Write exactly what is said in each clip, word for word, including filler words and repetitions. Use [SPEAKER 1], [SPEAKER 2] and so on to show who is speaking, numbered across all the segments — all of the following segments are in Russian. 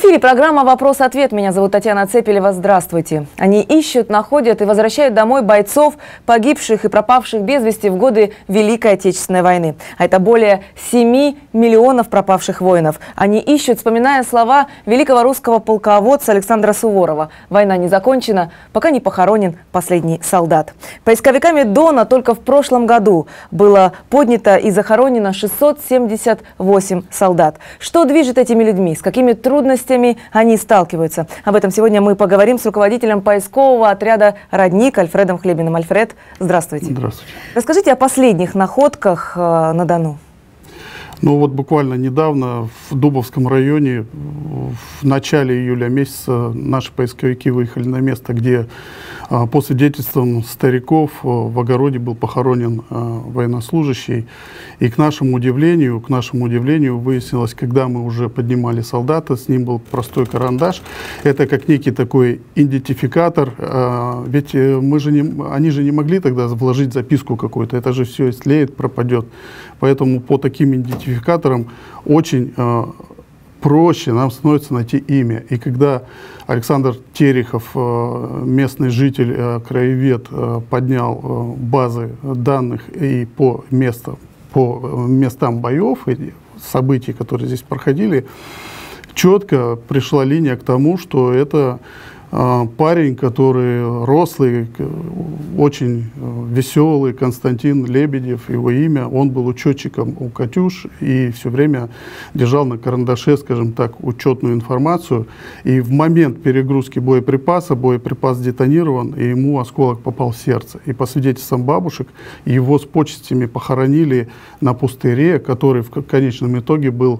[SPEAKER 1] эфире программа «Вопрос-ответ». Меня зовут Татьяна Цепелева. Здравствуйте. Они ищут, находят и возвращают домой бойцов, погибших и пропавших без вести в годы Великой Отечественной войны. А это более семи миллионов пропавших воинов. Они ищут, вспоминая слова великого русского полководца Александра Суворова. Война не закончена, пока не похоронен последний солдат. Поисковиками Дона только в прошлом году было поднято и захоронено шестьсот семьдесят восемь солдат. Что движет этими людьми? С какими трудностями они сталкиваются? Об этом сегодня мы поговорим с руководителем поискового отряда «Родник» Альфредом Хлебиным. Альфред, здравствуйте.
[SPEAKER 2] Здравствуйте.
[SPEAKER 1] Расскажите о последних находках э, на Дону.
[SPEAKER 2] Ну вот буквально недавно в Дубовском районе в начале июля месяца наши поисковики выехали на место, где а, по свидетельствам стариков а, в огороде был похоронен а, военнослужащий. И к нашему удивлению, к нашему удивлению выяснилось, когда мы уже поднимали солдата, с ним был простой карандаш. Это как некий такой идентификатор. А, ведь мы же не, они же не могли тогда вложить записку какую-то. Это же все слеет, пропадет. Поэтому по таким идентификаторам очень э, проще нам становится найти имя. И когда Александр Терехов, э, местный житель, э, краевед, э, поднял э, базы данных и по, месту, по местам боев и событий, которые здесь проходили, четко пришла линия к тому, что это парень, который рослый, очень веселый, Константин Лебедев, его имя, он был учетчиком у «Катюш» и все время держал на карандаше, скажем так, учетную информацию. И в момент перегрузки боеприпаса, боеприпас детонирован, и ему осколок попал в сердце. И по свидетельствам бабушек, его с почестями похоронили на пустыре, который в конечном итоге был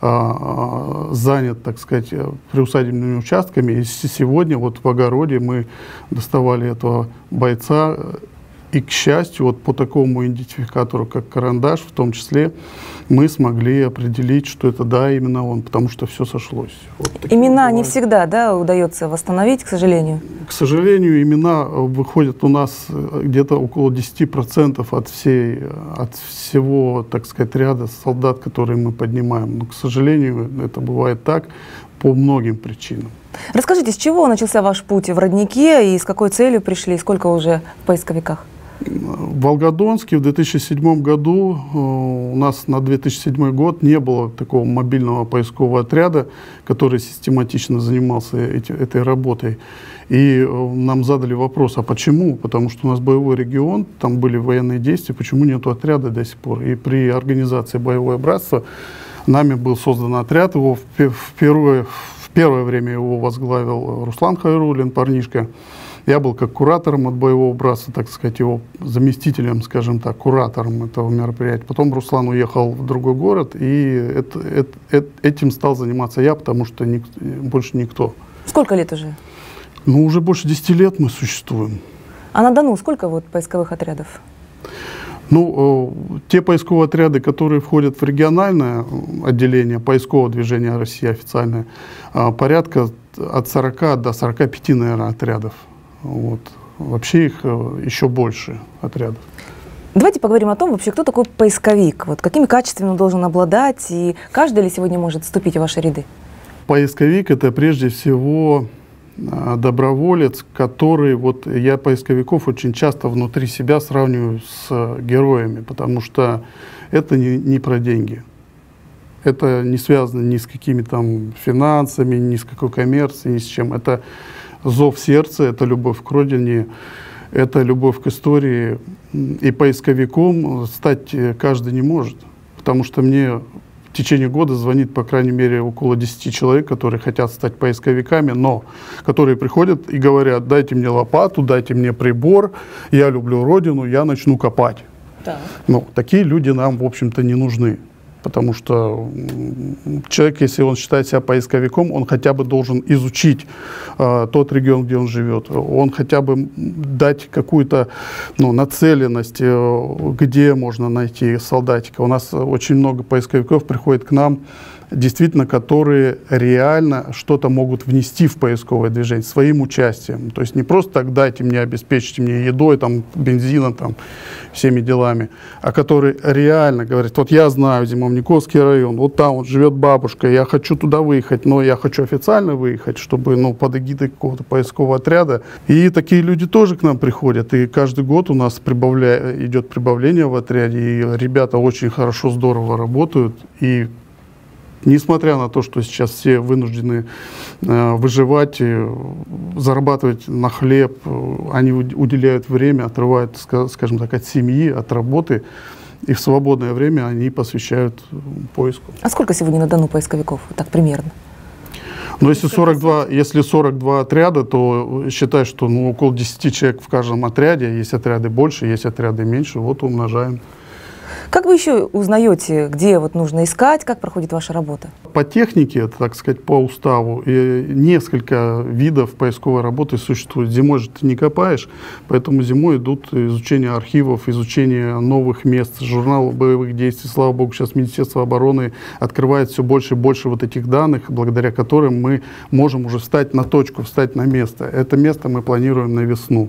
[SPEAKER 2] а, занят, так сказать, приусадебными участками. И сегодня вот в огороде мы доставали этого бойца, и, к счастью, вот по такому идентификатору, как карандаш, в том числе, мы смогли определить, что это, да, именно он, потому что все сошлось. Вот
[SPEAKER 1] имена не всегда, да, удается восстановить, к сожалению?
[SPEAKER 2] К сожалению, имена выходят у нас где-то около десяти процентов от, всей, от всего, так сказать, ряда солдат, которые мы поднимаем. Но, к сожалению, это бывает так по многим причинам.
[SPEAKER 1] Расскажите, с чего начался ваш путь в Роднике и с какой целью пришли, и сколько уже в поисковиках?
[SPEAKER 2] В Волгодонске в две тысячи седьмом году, у нас на две тысячи седьмой год не было такого мобильного поискового отряда, который систематично занимался эти, этой работой. И нам задали вопрос, а почему? Потому что у нас боевой регион, там были военные действия, почему нету отряда до сих пор? И при организации «Боевое братство» нами был создан отряд, его впервые, в первое время его возглавил Руслан Хайруллин, парнишка. Я был как куратором от «Боевого братства», так сказать, его заместителем, скажем так, куратором этого мероприятия. Потом Руслан уехал в другой город, и это, это, это, этим стал заниматься я, потому что ник, больше никто.
[SPEAKER 1] Сколько лет уже?
[SPEAKER 2] Ну, уже больше десяти лет мы существуем.
[SPEAKER 1] А на Дону сколько вот поисковых отрядов?
[SPEAKER 2] Ну, э, те поисковые отряды, которые входят в региональное отделение поискового движения России официальное, э, порядка от сорока до сорока пяти, наверное, отрядов. Вот. Вообще их э, еще больше отрядов.
[SPEAKER 1] Давайте поговорим о том, вообще, кто такой поисковик, вот, какими качествами он должен обладать, и каждый ли сегодня может вступить в ваши ряды? Поисковик —
[SPEAKER 2] это прежде всего доброволец, который, вот я поисковиков очень часто внутри себя сравниваю с героями, потому что это не, не про деньги. Это не связано ни с какими там финансами, ни с какой коммерцией, ни с чем. Это зов сердца, это любовь к родине, это любовь к истории. И поисковиком стать каждый не может, потому что мне в течение года звонит, по крайней мере, около десяти человек, которые хотят стать поисковиками, но которые приходят и говорят: дайте мне лопату, дайте мне прибор, я люблю родину, я начну копать. Да. Ну, такие люди нам, в общем-то, не нужны. Потому что человек, если он считает себя поисковиком, он хотя бы должен изучить э, тот регион, где он живет. Он хотя бы дать какую-то, ну, нацеленность, э, где можно найти солдатика. У нас очень много поисковиков приходит к нам действительно, которые реально что-то могут внести в поисковое движение своим участием. То есть не просто так дайте мне, обеспечьте мне едой, там, бензином, там, всеми делами, а которые реально говорят, вот я знаю Зимовниковский район, вот там вот живет бабушка, я хочу туда выехать, но я хочу официально выехать, чтобы, ну, под эгидой какого-то поискового отряда. И такие люди тоже к нам приходят, и каждый год у нас прибавля... идет прибавление в отряде, и ребята очень хорошо, здорово работают, и несмотря на то, что сейчас все вынуждены э, выживать, э, зарабатывать на хлеб, э, они уделяют время, отрывают, скажем так, от семьи, от работы, и в свободное время они посвящают поиску.
[SPEAKER 1] А сколько сегодня на Дону поисковиков? Так примерно.
[SPEAKER 2] Но если сорок два, если сорок два отряда, то считай, что, ну, около десяти человек в каждом отряде. Есть отряды больше, есть отряды меньше. Вот умножаем.
[SPEAKER 1] Как вы еще узнаете, где вот нужно искать, как проходит ваша работа?
[SPEAKER 2] По технике, так сказать, по уставу, несколько видов поисковой работы существует. Зимой же ты не копаешь, поэтому зимой идут изучение архивов, изучение новых мест, журнал боевых действий. Слава богу, сейчас Министерство обороны открывает все больше и больше вот этих данных, благодаря которым мы можем уже встать на точку, встать на место. Это место мы планируем на весну.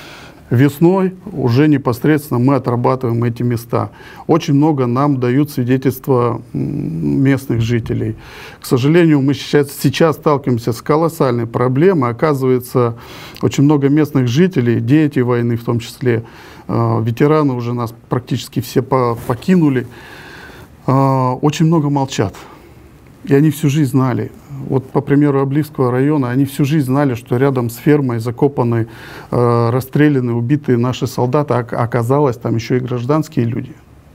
[SPEAKER 2] Весной уже непосредственно мы отрабатываем эти места. Очень много нам дают свидетельства местных жителей. К сожалению, мы сейчас, сейчас сталкиваемся с колоссальной проблемой. Оказывается, очень много местных жителей, дети войны в том числе, э, ветераны уже нас практически все по покинули, э, очень много молчат. И они всю жизнь знали. Вот, по примеру Обливского района, они всю жизнь знали, что рядом с фермой закопаны, э, расстреляны, убитые наши солдаты, а оказалось, там еще и гражданские люди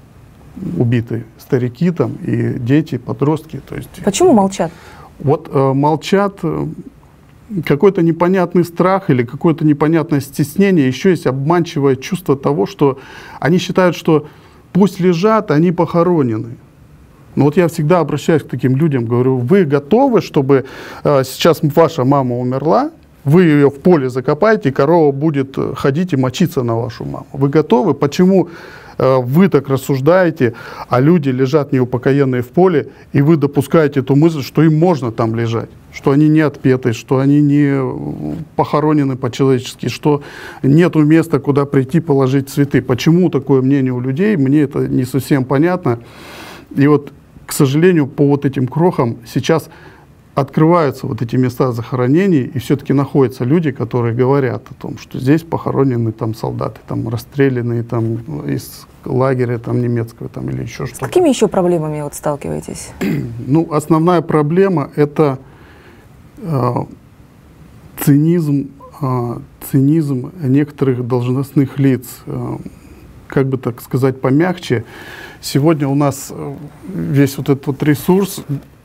[SPEAKER 2] убитые, старики там, и дети, подростки. То есть,
[SPEAKER 1] почему молчат?
[SPEAKER 2] Вот э, молчат, э, какой-то непонятный страх или какое-то непонятное стеснение, еще есть обманчивое чувство того, что они считают, что пусть лежат, они похоронены. Но вот я всегда обращаюсь к таким людям, говорю, вы готовы, чтобы э, сейчас ваша мама умерла, вы ее в поле закопаете, и корова будет ходить и мочиться на вашу маму. Вы готовы? Почему э, вы так рассуждаете, а люди лежат неупокоенные в поле, и вы допускаете эту мысль, что им можно там лежать, что они не отпеты, что они не похоронены по-человечески, что нету места, куда прийти положить цветы. Почему такое мнение у людей? Мне это не совсем понятно. И вот, к сожалению, по вот этим крохам сейчас открываются вот эти места захоронений, и все-таки находятся люди, которые говорят о том, что здесь похоронены там солдаты, там расстрелянные там из лагеря там немецкого там или еще что-то.
[SPEAKER 1] С какими еще проблемами вот сталкиваетесь?
[SPEAKER 2] Ну, основная проблема — это э, цинизм, э, цинизм некоторых должностных лиц. Э, как бы так сказать помягче, сегодня у нас весь вот этот вот ресурс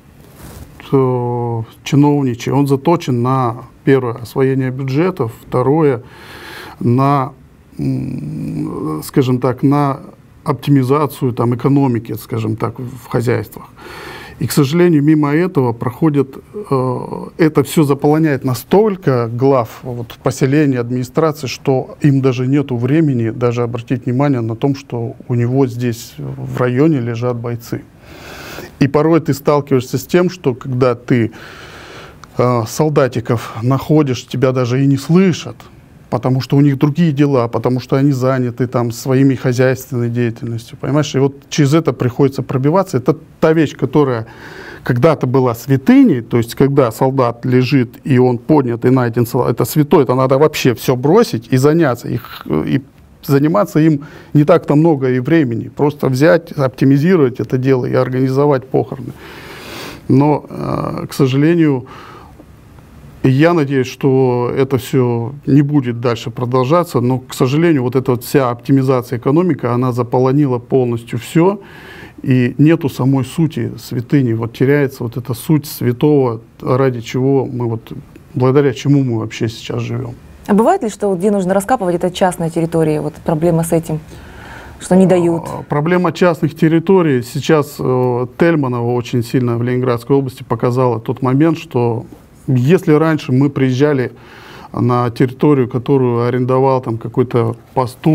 [SPEAKER 2] э, чиновничий, он заточен на, первое, освоение бюджетов, второе, на, скажем так, на оптимизацию там, экономики, скажем так, в хозяйствах. И, к сожалению, мимо этого проходит, э, это все заполоняет настолько глав вот, поселения, администрации, что им даже нету времени даже обратить внимание на том, что у него здесь в районе лежат бойцы. И порой ты сталкиваешься с тем, что когда ты э, солдатиков находишь, тебя даже и не слышат, потому что у них другие дела, потому что они заняты там своими хозяйственной деятельностью, понимаешь? И вот через это приходится пробиваться. Это та вещь, которая когда-то была святыней, то есть когда солдат лежит и он поднят и найден, это святое, это надо вообще все бросить и заняться, их, и заниматься им не так-то много и времени, просто взять, оптимизировать это дело и организовать похороны. Но, э, к сожалению, и я надеюсь, что это все не будет дальше продолжаться, но, к сожалению, вот эта вот вся оптимизация экономики, она заполонила полностью все, и нету самой сути святыни. Вот теряется вот эта суть святого, ради чего мы вот, благодаря чему мы вообще сейчас живем.
[SPEAKER 1] А бывает ли, что где нужно раскапывать, это частная территория, вот проблема с этим, что не дают?
[SPEAKER 2] Проблема частных территорий. Сейчас э, Тельманова очень сильно в Ленинградской области показала тот момент, что если раньше мы приезжали на территорию, которую арендовал там какой-то пастух,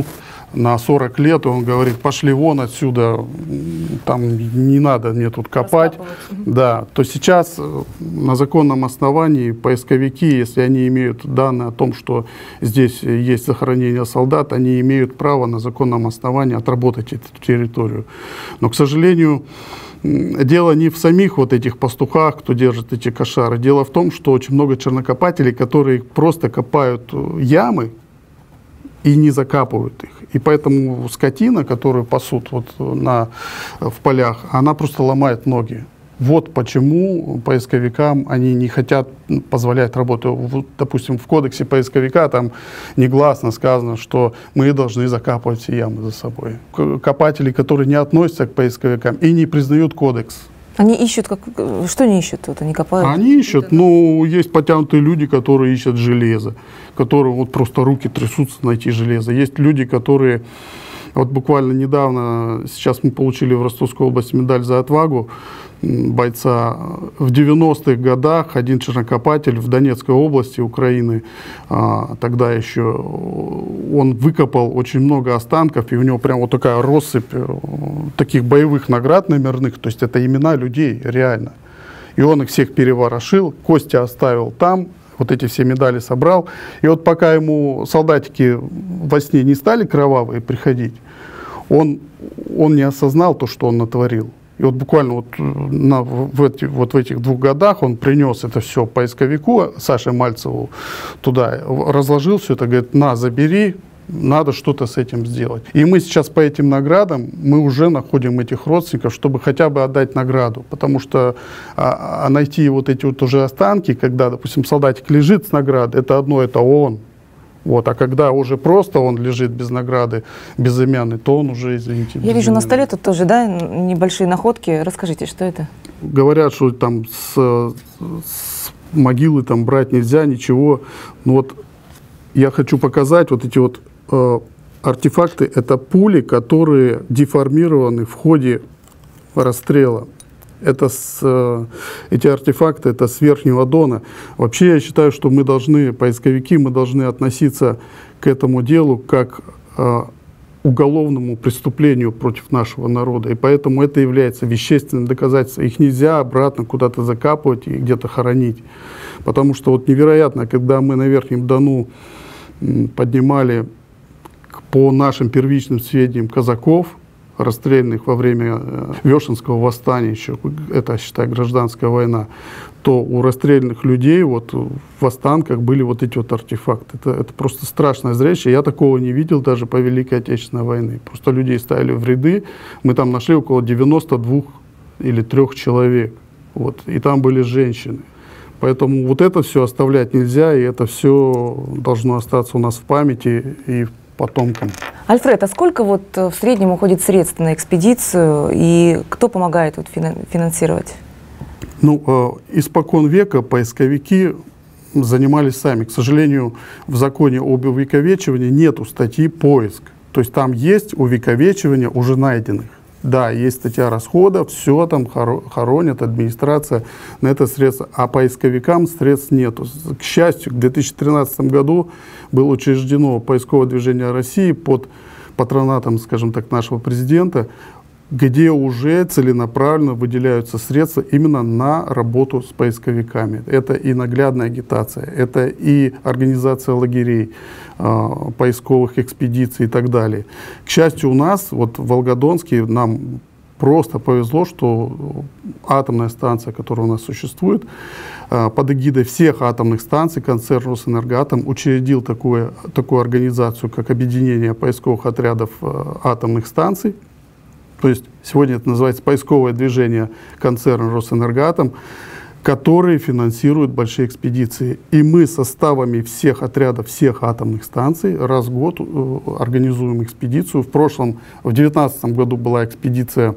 [SPEAKER 2] на сорок лет, и он говорит, пошли вон отсюда, там не надо мне тут копать. Да, то сейчас на законном основании поисковики, если они имеют данные о том, что здесь есть захоронение солдат, они имеют право на законном основании отработать эту территорию. Но, к сожалению, дело не в самих вот этих пастухах, кто держит эти кошары. Дело в том, что очень много чернокопателей, которые просто копают ямы и не закапывают их. И поэтому скотина, которую пасут вот на, в полях, она просто ломает ноги. Вот почему поисковикам они не хотят позволять работу. Вот, допустим, в кодексе поисковика там негласно сказано, что мы должны закапывать все ямы за собой. Копатели, которые не относятся к поисковикам и не признают кодекс.
[SPEAKER 1] Они ищут, как... что они ищут? Вот они копают?
[SPEAKER 2] Они ищут, ну, есть потянутые люди, которые ищут железо, которые вот просто руки трясутся найти железо. Есть люди, которые, вот буквально недавно, сейчас мы получили в Ростовской области медаль за отвагу бойца. В девяностых годах один чернокопатель в Донецкой области Украины, а, тогда еще, он выкопал очень много останков, и у него прям вот такая россыпь таких боевых наград номерных, то есть это имена людей, реально. И он их всех переворошил, кости оставил там, вот эти все медали собрал. И вот пока ему солдатики во сне не стали кровавые приходить, он, он не осознал то, что он натворил. И вот буквально вот, на, в, эти, вот в этих двух годах он принес это все поисковику, Саше Мальцеву, туда, разложил все это, говорит, на, забери, надо что-то с этим сделать. И мы сейчас по этим наградам, мы уже находим этих родственников, чтобы хотя бы отдать награду. Потому что а, а найти вот эти вот уже останки, когда, допустим, солдатик лежит с наградой, это одно, это он. Вот, а когда уже просто он лежит без награды, безымянный, то он уже, извините,
[SPEAKER 1] Я вижу на столе тут тоже, да, небольшие находки. Расскажите, что это?
[SPEAKER 2] Говорят, что там с, с могилы там брать нельзя, ничего. Но вот я хочу показать вот эти вот э, артефакты. Это пули, которые деформированы в ходе расстрела. Это с, э, эти артефакты, это с Верхнего Дона. Вообще я считаю, что мы должны, поисковики, мы должны относиться к этому делу как э, уголовному преступлению против нашего народа. И поэтому это является вещественным доказательством. Их нельзя обратно куда-то закапывать и где-то хоронить. Потому что вот невероятно, когда мы на Верхнем Дону поднимали по нашим первичным сведениям казаков, расстрелянных во время Вешенского восстания, еще, это, считай, гражданская война, то у расстрелянных людей вот в останках были вот эти вот артефакты. Это, это просто страшное зрелище. Я такого не видел даже по Великой Отечественной войне. Просто людей ставили в ряды. Мы там нашли около девяноста двух или трёх человек. Вот, и там были женщины. Поэтому вот это все оставлять нельзя, и это все должно остаться у нас в памяти и в потомкам.
[SPEAKER 1] Альфред, а сколько вот в среднем уходит средств на экспедицию, и кто помогает вот финансировать?
[SPEAKER 2] Ну, э, испокон века поисковики занимались сами. К сожалению, в законе об увековечивании нету статьи «поиск». То есть там есть увековечивание уже найденных. Да, есть статья расходов, все там хоронят, администрация на это средства, а поисковикам средств нету. К счастью, в две тысячи тринадцатом году было учреждено поисковое движение России под патронатом, скажем так, нашего президента, где уже целенаправленно выделяются средства именно на работу с поисковиками. Это и наглядная агитация, это и организация лагерей, э, поисковых экспедиций и так далее. К счастью, у нас, вот в Волгодонске, нам просто повезло, что атомная станция, которая у нас существует, э, под эгидой всех атомных станций, концерн Росэнергоатом учредил такую, такую организацию, как Объединение поисковых отрядов э, атомных станций. То есть сегодня это называется поисковое движение концерна Росэнергоатом, который финансирует большие экспедиции. И мы составами всех отрядов, всех атомных станций раз в год э, организуем экспедицию. В прошлом, в две тысячи девятнадцатом году была экспедиция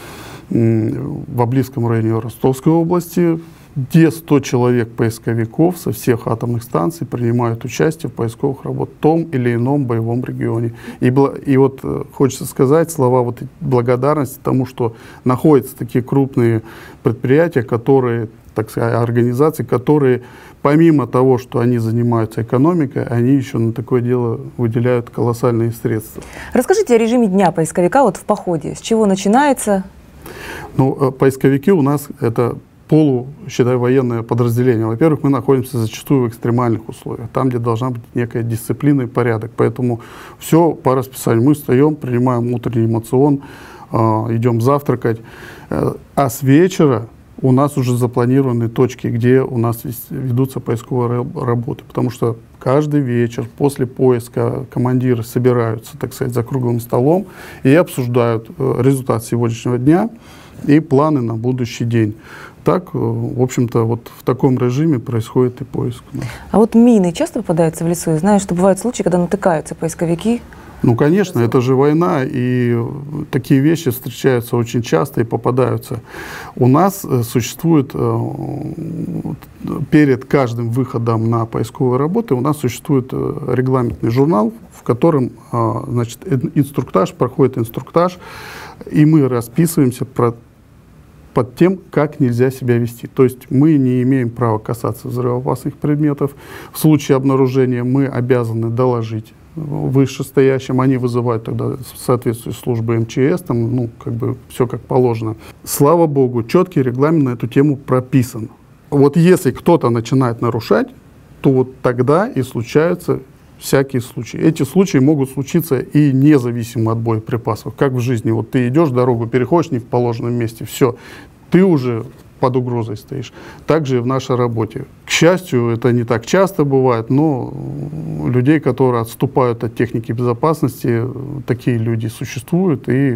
[SPEAKER 2] э, в Облизском районе Ростовской области, где сто человек поисковиков со всех атомных станций принимают участие в поисковых работах в том или ином боевом регионе. И, и вот хочется сказать слова вот благодарности тому, что находятся такие крупные предприятия, которые так сказать, организаций, которые помимо того, что они занимаются экономикой, они еще на такое дело выделяют колоссальные средства.
[SPEAKER 1] Расскажите о режиме дня поисковика вот в походе. С чего начинается?
[SPEAKER 2] Ну, поисковики у нас это полу, считай, военное подразделение. Во-первых, мы находимся зачастую в экстремальных условиях, там, где должна быть некая дисциплина и порядок. Поэтому все по расписанию. Мы встаем, принимаем утренний эмоцион, э, идем завтракать. Э, а с вечера у нас уже запланированы точки, где у нас ведутся поисковые работы. Потому что каждый вечер после поиска командиры собираются, так сказать, за круглым столом и обсуждают результат сегодняшнего дня и планы на будущий день. Так, в общем-то, вот в таком режиме происходит и поиск.
[SPEAKER 1] А вот мины часто попадаются в лесу? Я знаю, что бывают случаи, когда натыкаются поисковики.
[SPEAKER 2] Ну, конечно, это же война, и такие вещи встречаются очень часто и попадаются. У нас существует, перед каждым выходом на поисковые работы, у нас существует регламентный журнал, в котором, значит, инструктаж, проходит инструктаж, и мы расписываемся про под тем, как нельзя себя вести. То есть мы не имеем права касаться взрывоопасных предметов. В случае обнаружения мы обязаны доложить вышестоящим. Они вызывают тогда в соответствии с службой эм че эс, там, ну, как бы все как положено. Слава богу, четкий регламент на эту тему прописан. Вот если кто-то начинает нарушать, то вот тогда и случаются всякие случаи. Эти случаи могут случиться и независимо от боеприпасов. Как в жизни. Вот ты идешь, дорогу переходишь не в положенном месте, все, ты уже под угрозой стоишь. Также и в нашей работе. К счастью, это не так часто бывает, но людей, которые отступают от техники безопасности, такие люди существуют, и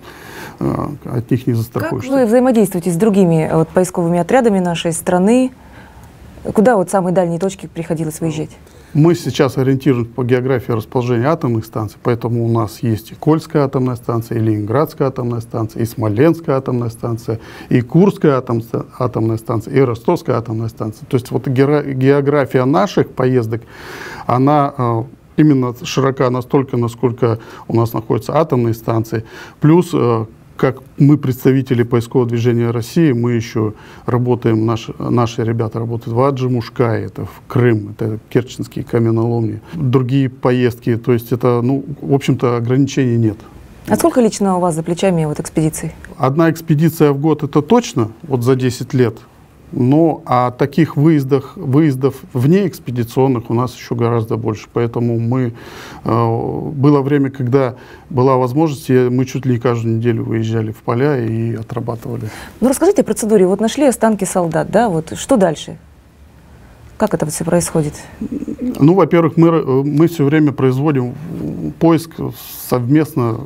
[SPEAKER 2] а, от них не застрахуешься.
[SPEAKER 1] Как вы взаимодействуете с другими вот, поисковыми отрядами нашей страны? Куда вот самые дальние точки приходилось выезжать?
[SPEAKER 2] Мы сейчас ориентируемся по географии расположения атомных станций, поэтому у нас есть и Кольская атомная станция, и Ленинградская атомная станция, и Смоленская атомная станция, и Курская атомная станция, и Ростовская атомная станция. То есть вот география наших поездок, она именно широка настолько, насколько у нас находятся атомные станции, плюс как мы, представители поискового движения России, мы еще работаем, наши, наши ребята работают в Аджимушкае, это в Крым, это керченские каменоломни, другие поездки, то есть это, ну, в общем-то, ограничений нет.
[SPEAKER 1] А сколько лично у вас за плечами вот экспедиций?
[SPEAKER 2] Одна экспедиция в год, это точно, вот за десять лет. Но о таких выездах, выездов вне экспедиционных у нас еще гораздо больше. Поэтому мы, э, было время, когда была возможность, и мы чуть ли не каждую неделю выезжали в поля и отрабатывали.
[SPEAKER 1] Ну расскажите о процедуре. Вот нашли останки солдат, да? Вот что дальше? Как это все происходит?
[SPEAKER 2] Ну, во-первых, мы, мы все время производим поиск совместно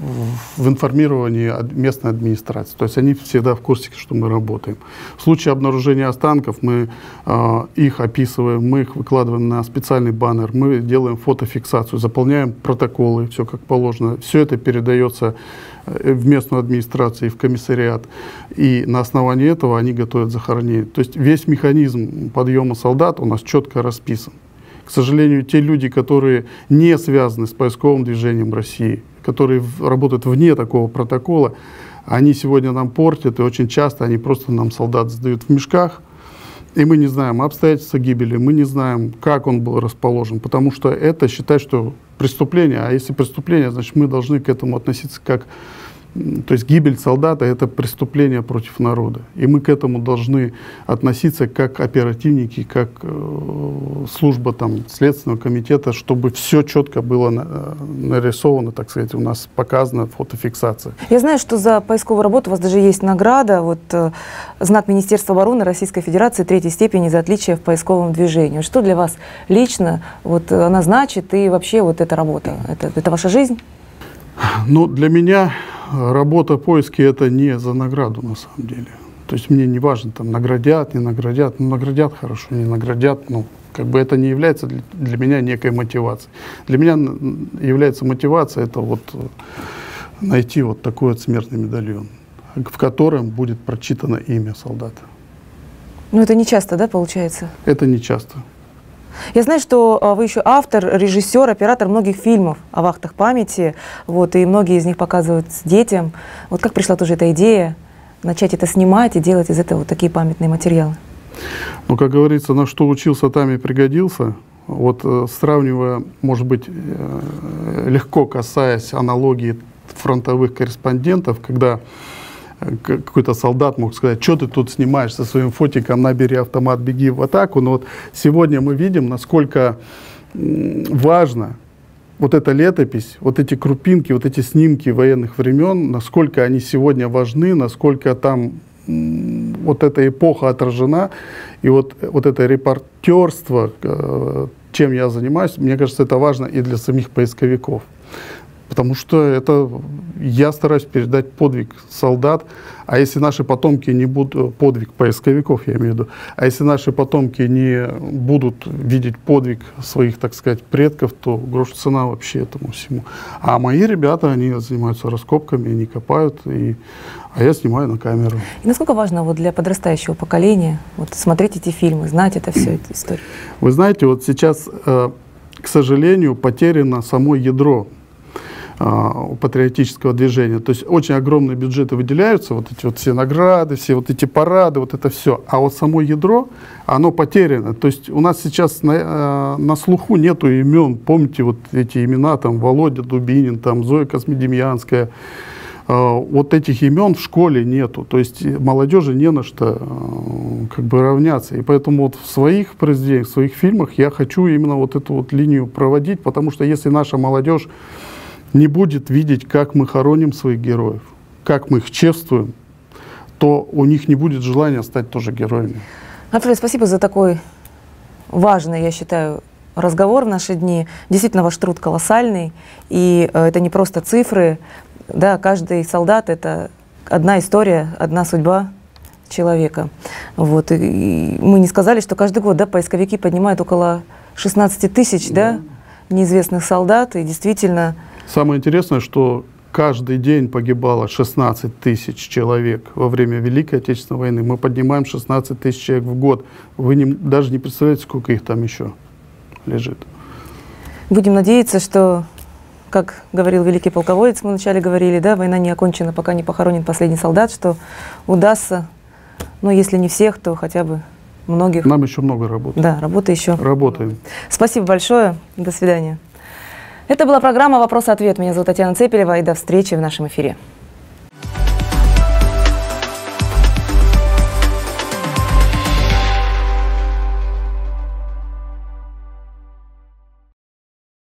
[SPEAKER 2] в информировании местной администрации. То есть они всегда в курсе, что мы работаем. В случае обнаружения останков мы э, их описываем, мы их выкладываем на специальный баннер, мы делаем фотофиксацию, заполняем протоколы, все как положено. Все это передается в местную администрацию и в комиссариат. И на основании этого они готовят захоронение. То есть весь механизм подъема солдат у нас четко расписан. К сожалению, те люди, которые не связаны с поисковым движением России, которые работают вне такого протокола, они сегодня нам портят, и очень часто они просто нам солдат сдают в мешках, и мы не знаем обстоятельства гибели, мы не знаем, как он был расположен, потому что это считать, что преступление, а если преступление, значит мы должны к этому относиться как... То есть гибель солдата – это преступление против народа. И мы к этому должны относиться как оперативники, как э, служба там, Следственного комитета, чтобы все четко было на, нарисовано, так сказать, у нас показана фотофиксация.
[SPEAKER 1] Я знаю, что за поисковую работу у вас даже есть награда, вот, э, знак Министерства обороны Российской Федерации третьей степени за отличие в поисковом движении. Что для вас лично вот, она значит и вообще вот эта работа? Это, это ваша жизнь?
[SPEAKER 2] Ну, для меня работа поиски – это не за награду на самом деле. То есть мне не важно, там, наградят, не наградят. Ну, наградят хорошо, не наградят. Ну, как бы это не является для, для меня некой мотивацией. Для меня является мотивация – это вот найти вот такой вот смертный медальон, в котором будет прочитано имя солдата.
[SPEAKER 1] Ну, это не часто, да, получается?
[SPEAKER 2] Это не часто.
[SPEAKER 1] Я знаю, что а, вы еще автор, режиссер, оператор многих фильмов о вахтах памяти, вот, и многие из них показывают детям. Вот как пришла тоже эта идея начать это снимать и делать из этого вот такие памятные материалы?
[SPEAKER 2] Ну, как говорится, на что учился, там и пригодился. Вот э, сравнивая, может быть, э, легко касаясь аналогии фронтовых корреспондентов, когда какой-то солдат мог сказать: что ты тут снимаешь со своим фотиком, набери автомат, беги в атаку. Но вот сегодня мы видим, насколько важно вот эта летопись, вот эти крупинки, вот эти снимки военных времен, насколько они сегодня важны, насколько там вот эта эпоха отражена. И вот, вот это репортерство, чем я занимаюсь, мне кажется, это важно и для самих поисковиков. Потому что это я стараюсь передать подвиг солдат, а если наши потомки не будут, подвиг поисковиков, я имею в виду, а если наши потомки не будут видеть подвиг своих, так сказать, предков, то грош цена вообще этому всему. А мои ребята, они занимаются раскопками, они копают, и, а я снимаю на камеру.
[SPEAKER 1] И насколько важно вот для подрастающего поколения вот, смотреть эти фильмы, знать это все, эту историю?
[SPEAKER 2] Вы знаете, вот сейчас, э, к сожалению, потеряно само ядро патриотического движения. То есть очень огромные бюджеты выделяются, вот эти вот все награды, все вот эти парады, вот это все. А вот само ядро, оно потеряно. То есть у нас сейчас на, на слуху нету имен. Помните вот эти имена, там Володя Дубинин, там Зоя Космодемьянская. Вот этих имен в школе нету. То есть молодежи не на что как бы равняться. И поэтому вот в своих произведениях, в своих фильмах я хочу именно вот эту вот линию проводить, потому что если наша молодежь не будет видеть, как мы хороним своих героев, как мы их чествуем, то у них не будет желания стать тоже героями.
[SPEAKER 1] Анатолий, спасибо за такой важный, я считаю, разговор в наши дни. Действительно, ваш труд колоссальный, и э, это не просто цифры. Да, каждый солдат — это одна история, одна судьба человека. Вот. И, и мы не сказали, что каждый год, да, поисковики поднимают около шестнадцати тысяч, да, неизвестных солдат, и действительно...
[SPEAKER 2] Самое интересное, что каждый день погибало шестнадцать тысяч человек во время Великой Отечественной войны. Мы поднимаем шестнадцать тысяч человек в год. Вы не, даже не представляете, сколько их там еще лежит. Будем
[SPEAKER 1] надеяться, что, как говорил великий полководец, мы вначале говорили, да, война не окончена, пока не похоронен последний солдат, что удастся, ну, если не всех, то хотя бы многих.
[SPEAKER 2] Нам еще много работы.
[SPEAKER 1] Да, работы еще.
[SPEAKER 2] Работаем.
[SPEAKER 1] Спасибо большое. До свидания. Это была программа «Вопрос-ответ». Меня зовут Татьяна Цепелева, и до встречи в нашем эфире.